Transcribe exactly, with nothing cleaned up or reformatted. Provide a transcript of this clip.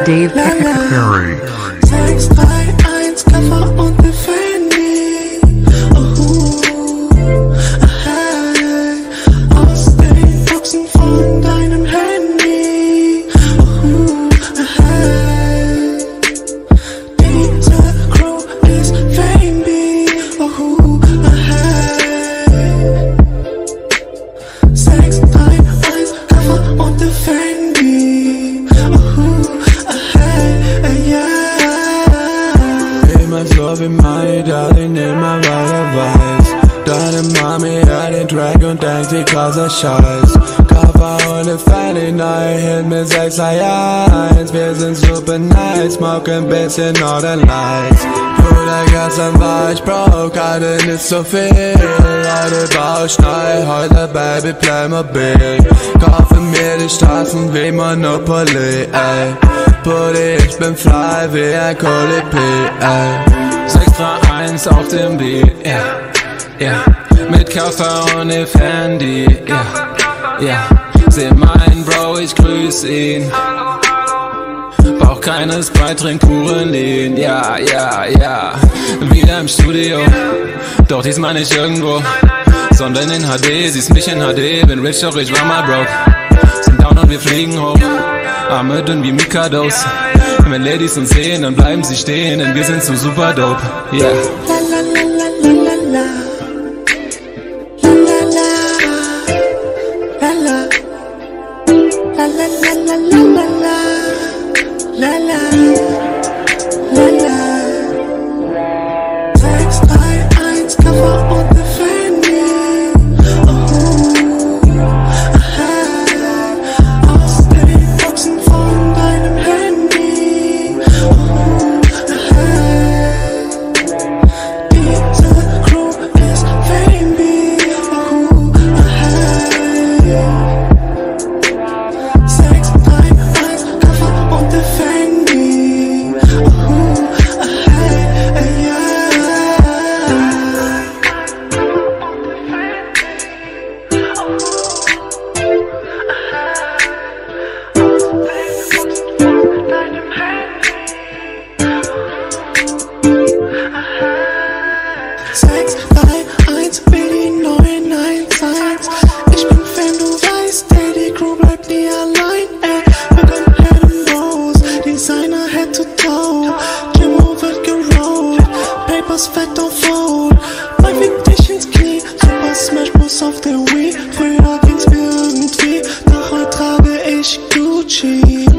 Dave Perry. sechs drei eins, Kafa und Efendi. Oh, hey, aus den Boxen von deinem Handy. Oh, hey, diese Crew ist Fendi. Oh, hey, sechs drei eins, Kafa und Efendi. So wie meine Darling immer weiter weiß. Deine Mami hört den Track und denkt, sie krasser Scheiß. Kafa und Efendi, neue Hit mit sechs drei eins. Wir sind super nice, smoke ein bisschen Northern Lights. Bruder, gestern war ich broke, hatte nicht so viel. Heute Bauschnei, heute Baby Playmobil. Kaufe mir die Straßen wie Monopoly, ey. Buddy, ich bin fly wie ein Kolibri, ey. sechs drei eins auf dem Beat, yeah, yeah. Mit Kafa und Efendi, yeah, yeah. Seh meinen Bro, ich grüß ihn. Brauch keine Sprite, trink puren Lean, ja, ja, ja. Wieder im Studio, doch diesmal nicht irgendwo, sondern in H D, siehst mich in H D. Bin rich, doch ich war mal broke. Sind down und wir fliegen hoch, Arme dünn wie Mikados. Wenn Ladies uns sehen, dann bleiben sie stehen, denn wir sind so super dope, yeah. La la la la la la la la la la la la la la la la la la la. sechs drei eins, Kafa und Efendi. Aus den Boxen von deinem Handy. Diese Crew ist Fendi. sechs drei eins, Kafa und Efendi. sechs drei eins, Baby neun eins eins. Ich bin Fan, du weißt, ey, die Crew bleibt nie allein, ey. Wir können Head and Nose, Designer Head to Toe. Jimmo wird gerollt, Papers fett auf Fold. Mein Fick dich ins Knie, Super Smash Bros auf der Wii. Früher ging's mir irgendwie, doch heute trage ich Gucci.